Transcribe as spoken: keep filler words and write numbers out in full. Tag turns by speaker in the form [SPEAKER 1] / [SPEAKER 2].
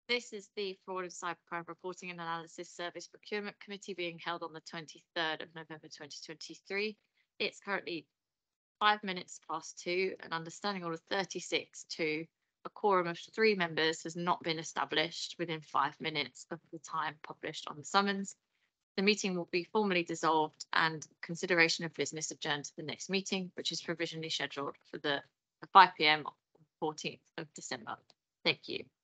[SPEAKER 1] This is the Fraud and Cybercrime Reporting and Analysis Service Procurement Committee being held on the twenty-third of November twenty twenty-three. It's currently five minutes past two, and understanding order thirty-six two, a quorum of three members has not been established within five minutes of the time published on the summons. The meeting will be formally dissolved and consideration of business adjourned to the next meeting, which is provisionally scheduled for the five p m on fourteenth of December. Thank you.